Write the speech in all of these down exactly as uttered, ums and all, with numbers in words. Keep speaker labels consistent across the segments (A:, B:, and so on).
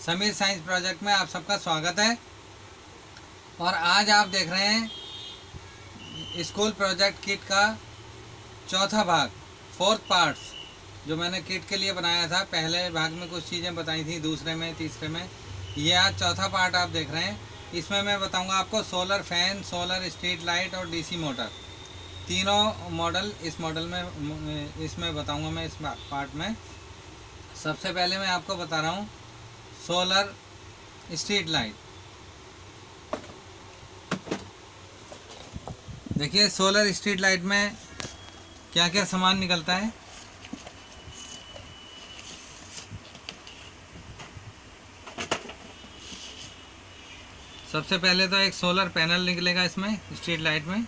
A: Sameer science project में आप सबका स्वागत है। और आज आप देख रहे हैं स्कूल प्रोजेक्ट किट का चौथा भाग, फोर्थ पार्ट्स, जो मैंने किट के लिए बनाया था। पहले भाग में कुछ चीज़ें बताई थी, दूसरे में, तीसरे में, ये आज चौथा पार्ट आप देख रहे हैं। इसमें मैं बताऊंगा आपको solar fan, solar street light और डीसी मोटर, तीनों मॉडल इस मॉडल में इसमें बताऊंगा मैं इस पार्ट में। सबसे पहले मैं आपको बता रहा हूँ सोलर स्ट्रीट लाइट। देखिए सोलर स्ट्रीट लाइट में क्या क्या सामान निकलता है। सबसे पहले तो एक सोलर पैनल निकलेगा इसमें, स्ट्रीट लाइट में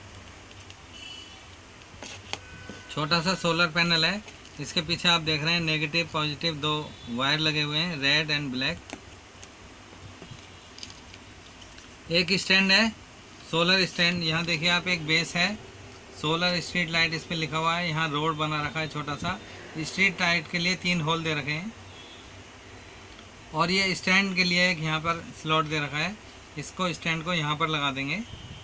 A: छोटा सा सोलर पैनल है। इसके पीछे आप देख रहे हैं नेगेटिव पॉजिटिव दो वायर लगे हुए हैं, रेड एंड ब्लैक। एक स्टैंड है, सोलर स्टैंड। यहाँ देखिए आप, एक बेस है, सोलर स्ट्रीट लाइट इस पर लिखा हुआ है। यहाँ रोड बना रखा है छोटा सा। स्ट्रीट लाइट के लिए तीन होल दे रखे हैं और ये स्टैंड के लिए एक यहाँ पर स्लॉट दे रखा है। इसको स्टैंड को यहाँ पर लगा देंगे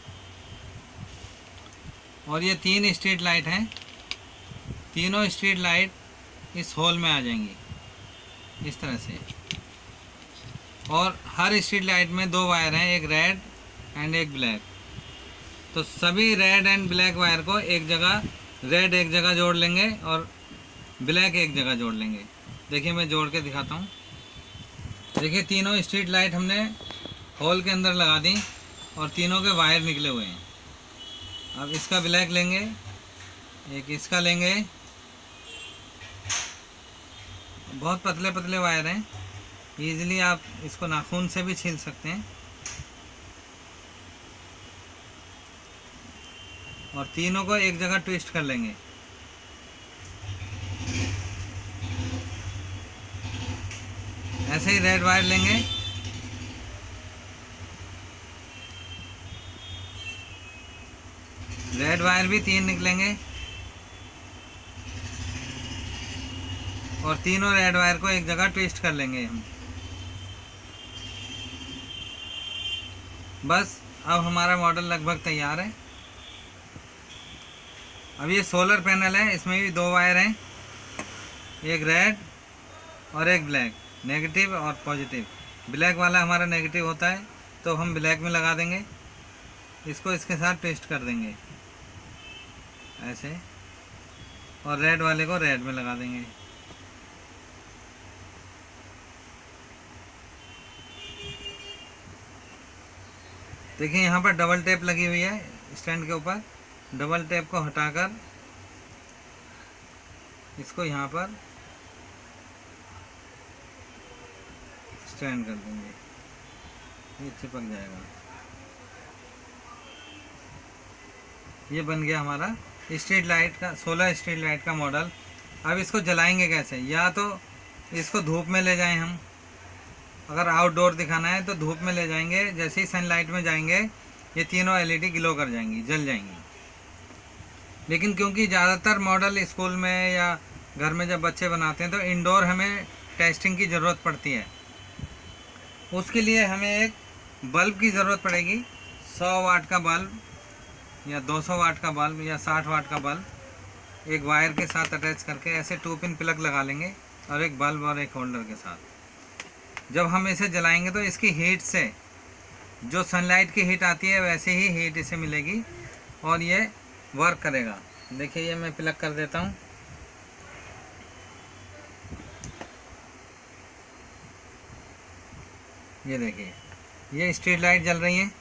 A: और ये तीन स्ट्रीट लाइट हैं। तीनों स्ट्रीट लाइट इस होल में आ जाएंगी इस तरह से। और हर स्ट्रीट लाइट में दो वायर हैं, एक रेड एंड एक ब्लैक। तो सभी रेड एंड ब्लैक वायर को एक जगह, रेड एक जगह जोड़ लेंगे और ब्लैक एक जगह जोड़ लेंगे। देखिए मैं जोड़ के दिखाता हूँ। देखिए तीनों स्ट्रीट लाइट हमने होल के अंदर लगा दी और तीनों के वायर निकले हुए हैं। अब इसका ब्लैक लेंगे, एक इसका लेंगे। बहुत पतले पतले वायर हैं, ईजिली आप इसको नाखून से भी छील सकते हैं। और तीनों को एक जगह ट्विस्ट कर लेंगे। ऐसे ही रेड वायर लेंगे, रेड वायर भी तीन निकलेंगे और तीनों रेड वायर को एक जगह ट्विस्ट कर लेंगे हम। बस अब हमारा मॉडल लगभग तैयार है। अब ये सोलर पैनल है, इसमें भी दो वायर हैं, एक रेड और एक ब्लैक, नेगेटिव और पॉजिटिव। ब्लैक वाला हमारा नेगेटिव होता है तो हम ब्लैक में लगा देंगे। इसको इसके साथ ट्विस्ट कर देंगे ऐसे, और रेड वाले को रेड में लगा देंगे। देखिए यहाँ पर डबल टेप लगी हुई है स्टैंड के ऊपर। डबल टेप को हटाकर इसको यहाँ पर स्टैंड कर देंगे, ये चिपक जाएगा। ये बन गया हमारा स्ट्रीट लाइट का, सोलर स्ट्रीट लाइट का मॉडल। अब इसको जलाएंगे कैसे? या तो इसको धूप में ले जाएं हम, अगर आउटडोर दिखाना है तो धूप में ले जाएंगे। जैसे ही सनलाइट में जाएंगे ये तीनों एलईडी ग्लो कर जाएंगी, जल जाएंगी। लेकिन क्योंकि ज़्यादातर मॉडल स्कूल में या घर में जब बच्चे बनाते हैं तो इंडोर हमें टेस्टिंग की ज़रूरत पड़ती है। उसके लिए हमें एक बल्ब की ज़रूरत पड़ेगी, सौ वाट का बल्ब या दो सौ वाट का बल्ब या साठ वाट का बल्ब। एक वायर के साथ अटैच करके ऐसे टू पिन प्लग लगा लेंगे और एक बल्ब और एक होल्डर के साथ। जब हम इसे जलाएंगे तो इसकी हीट से, जो सनलाइट की हीट आती है वैसे ही हीट इसे मिलेगी और ये वर्क करेगा। देखिए ये मैं प्लग कर देता हूँ। ये देखिए ये स्ट्रीट लाइट जल रही है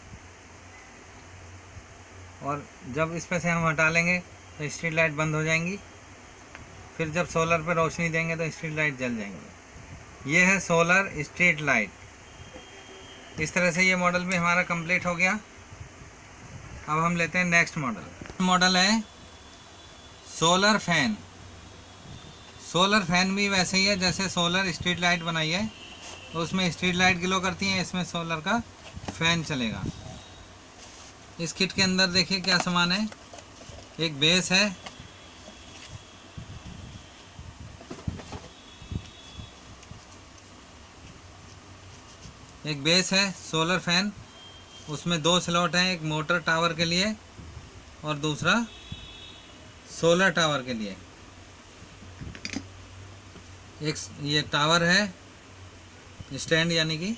A: और जब इस पे से हम हटा लेंगे तो स्ट्रीट लाइट बंद हो जाएंगी। फिर जब सोलर पे रोशनी देंगे तो स्ट्रीट लाइट जल जाएंगी। ये है सोलर स्ट्रीट लाइट। इस तरह से ये मॉडल भी हमारा कंप्लीट हो गया। अब हम लेते हैं नेक्स्ट मॉडल। मॉडल है सोलर फैन। सोलर फैन भी वैसे ही है जैसे सोलर स्ट्रीट लाइट बनाई है, तो उसमें स्ट्रीट लाइट ग्लो करती है, इसमें सोलर का फैन चलेगा। इस किट के अंदर देखिए क्या सामान है। एक बेस है, एक बेस है सोलर फैन, उसमें दो स्लॉट हैं, एक मोटर टावर के लिए और दूसरा सोलर टावर के लिए। एक ये टावर है स्टैंड यानी कि,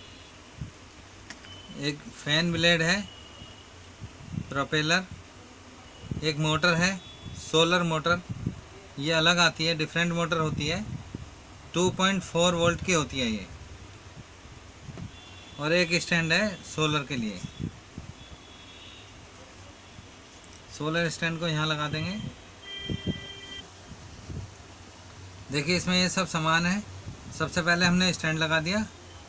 A: एक फैन ब्लेड है प्रोपेलर, एक मोटर है सोलर मोटर, ये अलग आती है, डिफरेंट मोटर होती है, टू पॉइंट फोर वोल्ट की होती है ये, और एक स्टैंड है सोलर के लिए। सोलर स्टैंड को यहाँ लगा देंगे। देखिए इसमें ये सब सामान है। सबसे पहले हमने स्टैंड लगा दिया,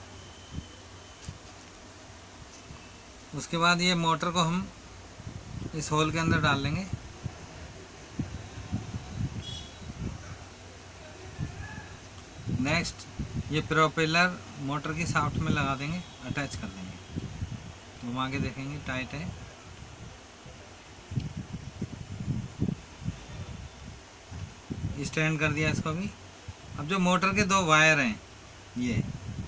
A: उसके बाद ये मोटर को हम इस होल के अंदर डाल लेंगे। नेक्स्ट ये प्रोपेलर मोटर की शाफ्ट में लगा देंगे, अटैच कर देंगे, घुमा के देखेंगे टाइट है। स्टैंड कर दिया इसको भी। अब जो मोटर के दो वायर हैं ये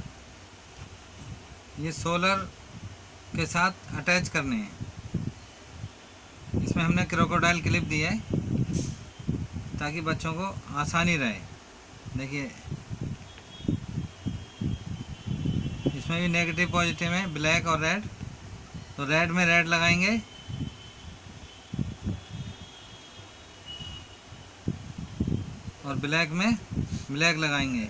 A: ये सोलर के साथ अटैच करने हैं। इसमें हमने क्रोकोडाइल क्लिप दी है ताकि बच्चों को आसानी रहे। देखिए इसमें भी नेगेटिव पॉजिटिव है, ब्लैक और रेड। तो रेड में रेड लगाएंगे और ब्लैक में ब्लैक लगाएंगे।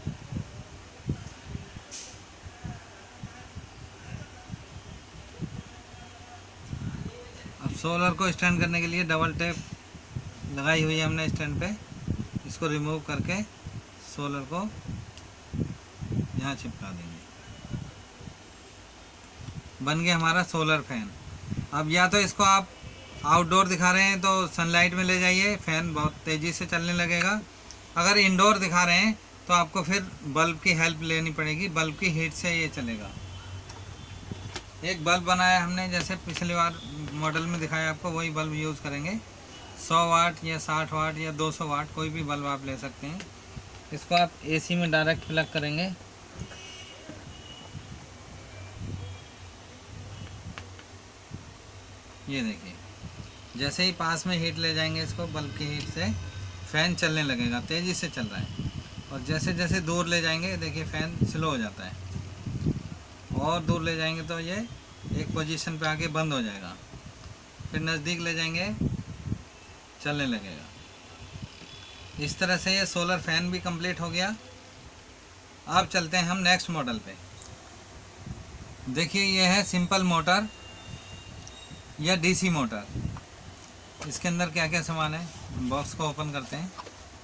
A: अब सोलर को स्टैंड करने के लिए डबल टेप लगाई हुई है हमने स्टैंड पे, इसको रिमूव करके सोलर को यहाँ चिपका देंगे। बन गया हमारा सोलर फैन। अब या तो इसको आप आउटडोर दिखा रहे हैं तो सनलाइट में ले जाइए, फैन बहुत तेज़ी से चलने लगेगा। अगर इंडोर दिखा रहे हैं तो आपको फिर बल्ब की हेल्प लेनी पड़ेगी, बल्ब की हीट से ये चलेगा। एक बल्ब बनाया हमने, जैसे पिछली बार मॉडल में दिखाया आपको, वही बल्ब यूज़ करेंगे। सौ वाट या साठ वाट या दो सौ वाट कोई भी बल्ब आप ले सकते हैं। इसको आप एसी में डायरेक्ट प्लग करेंगे। ये देखिए जैसे ही पास में हीट ले जाएंगे इसको, बल्ब की हीट से फ़ैन चलने लगेगा, तेज़ी से चल रहा है। और जैसे जैसे दूर ले जाएंगे देखिए फ़ैन स्लो हो जाता है, और दूर ले जाएंगे तो ये एक पोजीशन पे आके बंद हो जाएगा, फिर नज़दीक ले जाएंगे चलने लगेगा। इस तरह से ये सोलर फैन भी कंप्लीट हो गया। अब चलते हैं हम नेक्स्ट मॉडल पे। देखिए ये है सिंपल मोटर या डीसी मोटर। इसके अंदर क्या क्या सामान है, बॉक्स को ओपन करते हैं।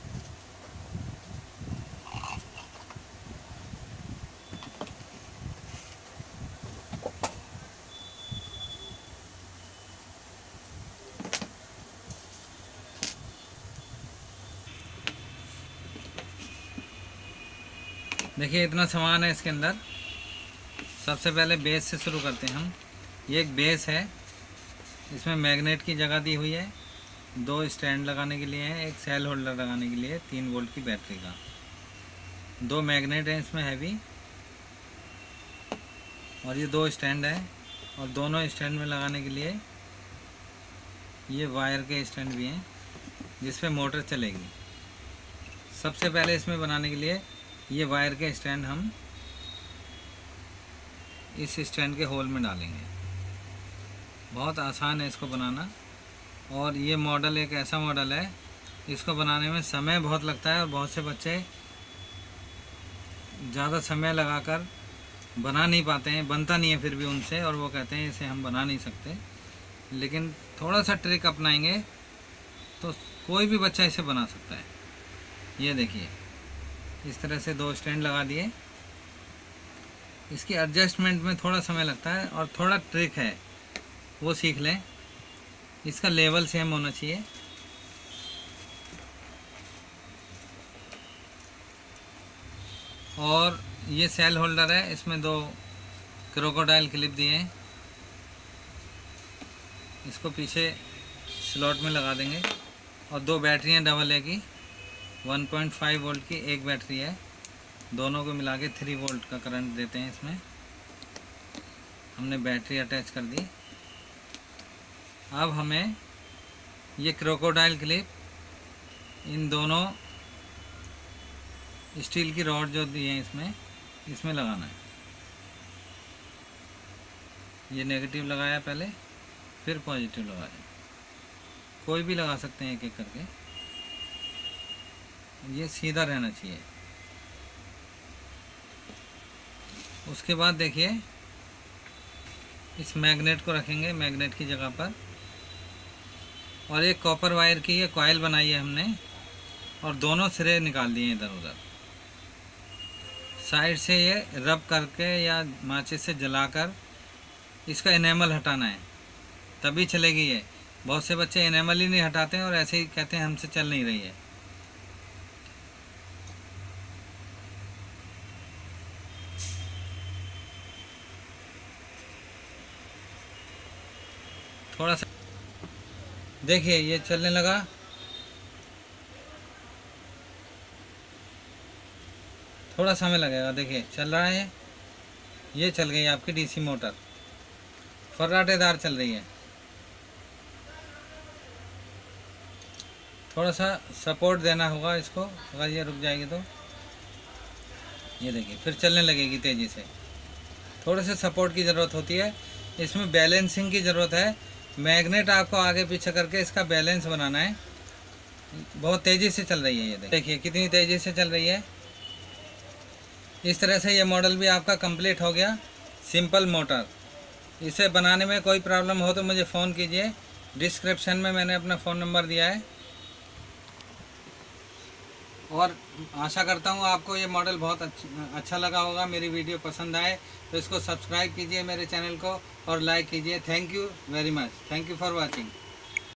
A: देखिए इतना सामान है इसके अंदर। सबसे पहले बेस से शुरू करते हैं हम। ये एक बेस है, इसमें मैग्नेट की जगह दी हुई है, दो स्टैंड लगाने के लिए है, एक सेल होल्डर लगाने के लिए, तीन वोल्ट की बैटरी का, दो मैग्नेट हैं इसमें हैवी, और ये दो स्टैंड है, और दोनों स्टैंड में लगाने के लिए ये वायर के स्टैंड भी हैं जिस पे मोटर चलेगी। सबसे पहले इसमें बनाने के लिए ये वायर के स्टैंड हम इस स्टैंड के होल में डालेंगे। बहुत आसान है इसको बनाना, और ये मॉडल एक ऐसा मॉडल है इसको बनाने में समय बहुत लगता है, और बहुत से बच्चे ज़्यादा समय लगाकर बना नहीं पाते हैं, बनता नहीं है फिर भी उनसे, और वो कहते हैं इसे हम बना नहीं सकते। लेकिन थोड़ा सा ट्रिक अपनाएंगे तो कोई भी बच्चा इसे बना सकता है। ये देखिए इस तरह से दो स्टैंड लगा दिए। इसकी एडजस्टमेंट में थोड़ा समय लगता है और थोड़ा ट्रिक है, वो सीख लें। इसका लेवल सेम होना चाहिए। और ये सेल होल्डर है, इसमें दो क्रोकोडाइल क्लिप दिए हैं, इसको पीछे स्लॉट में लगा देंगे। और दो बैटरियां डबल ए की, वन पॉइंट फाइव वोल्ट की एक बैटरी है, दोनों को मिला के थ्री वोल्ट का करंट देते हैं इसमें। हमने बैटरी अटैच कर दी। अब हमें ये क्रोकोडाइल क्लिप इन दोनों स्टील की रॉड जो दी है इसमें इसमें लगाना है। ये नेगेटिव लगाया पहले, फिर पॉजिटिव लगाया, कोई भी लगा सकते हैं एक एक करके। ये सीधा रहना चाहिए। उसके बाद देखिए इस मैग्नेट को रखेंगे मैग्नेट की जगह पर, और एक कॉपर वायर की ये कॉइल बनाई है हमने, और दोनों सिरे निकाल दिए इधर उधर। साइड से ये रब करके या माचिस से जलाकर इसका इनेमल हटाना है, तभी चलेगी ये। बहुत से बच्चे इनेमल ही नहीं हटाते हैं और ऐसे ही कहते हैं हमसे चल नहीं रही है। थोड़ा सा देखिए ये चलने लगा। थोड़ा समय लगेगा, देखिए चल रहा है। ये चल गई आपकी डीसी मोटर, फर्राटेदार चल रही है। थोड़ा सा सपोर्ट देना होगा इसको, अगर ये रुक जाएगी तो ये देखिए फिर चलने लगेगी तेज़ी से। थोड़े से सपोर्ट की ज़रूरत होती है, इसमें बैलेंसिंग की ज़रूरत है। मैग्नेट आपको आगे पीछे करके इसका बैलेंस बनाना है। बहुत तेज़ी से चल रही है, ये देखिए कितनी तेज़ी से चल रही है। इस तरह से ये मॉडल भी आपका कंप्लीट हो गया, सिंपल मोटर। इसे बनाने में कोई प्रॉब्लम हो तो मुझे फ़ोन कीजिए, डिस्क्रिप्शन में मैंने अपना फ़ोन नंबर दिया है। और आशा करता हूँ आपको ये मॉडल बहुत अच्छा अच्छा लगा होगा। मेरी वीडियो पसंद आए तो इसको सब्सक्राइब कीजिए मेरे चैनल को और लाइक कीजिए। Thank you very much, thank you for watching.